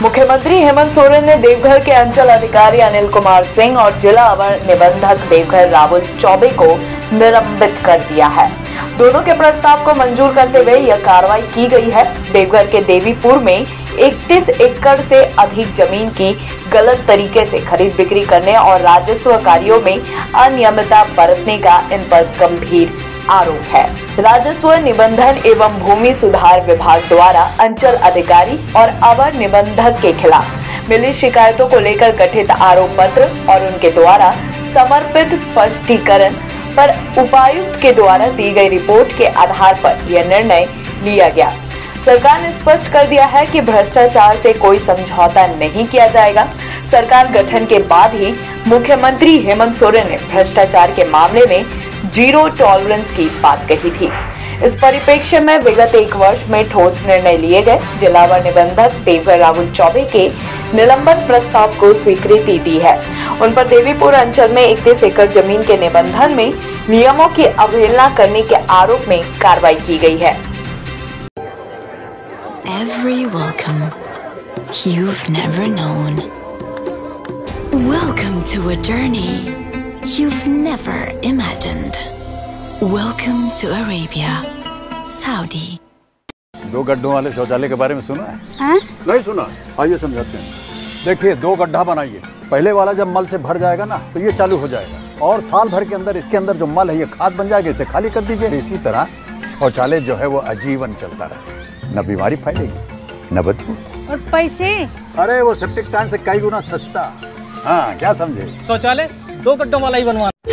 मुख्यमंत्री हेमंत सोरेन ने देवघर के अंचल अधिकारी अनिल कुमार सिंह और जिला अवर निबंधक देवघर राहुल चौबे को निलंबित कर दिया है। दोनों के प्रस्ताव को मंजूर करते हुए यह कार्रवाई की गई है। देवघर के देवीपुर में 31 एकड़ से अधिक जमीन की गलत तरीके से खरीद बिक्री करने और राजस्व कार्यों में अनियमितता बरतने का इन पर गंभीर आरोप है। राजस्व निबंधन एवं भूमि सुधार विभाग द्वारा अंचल अधिकारी और अवर निबंधक के खिलाफ मिली शिकायतों को लेकर गठित आरोप पत्र और उनके द्वारा समर्पित स्पष्टीकरण पर उपायुक्त के द्वारा दी गई रिपोर्ट के आधार पर यह निर्णय लिया गया। सरकार ने स्पष्ट कर दिया है कि भ्रष्टाचार से कोई समझौता नहीं किया जाएगा। सरकार गठन के बाद ही मुख्यमंत्री हेमंत सोरेन ने भ्रष्टाचार के मामले में जीरो टॉलरेंस की बात कही थी। इस परिप्रेक्ष्य में विगत 1 वर्ष में ठोस निर्णय लिए गए। जिला व निबंधक देवघर राहुल चौबे के निलंबन प्रस्ताव को स्वीकृति दी है। उन पर देवीपुर अंचल में 31 एकड़ जमीन के निबंधन में नियमों की अवहेलना करने के आरोप में कार्रवाई की गई है। Every welcome you've never known. Welcome to a journey you've never imagined. Welcome to Arabia, Saudi. 2 गड्ढों वाले शौचालय के बारे में सुना है? नहीं सुना? आइए समझाते हैं। देखिए 2 गड्ढा बनाइए। पहले वाला जब मल से भर जाएगा ना तो ये चालू हो जाएगा और साल भर के अंदर इसके अंदर जो मल है ये खाद बन जाएगा, इसे खाली कर दीजिए। इसी तरह शौचालय जो है वो आजीवन चलता रहे, न बीमारी फैलेगी न बदबू। और पैसे? अरे वो सेप्टिक टैंक से कई गुना सस्ता। हाँ क्या समझे? शौचालय 2 गड्ढों वाला ही बनवाना।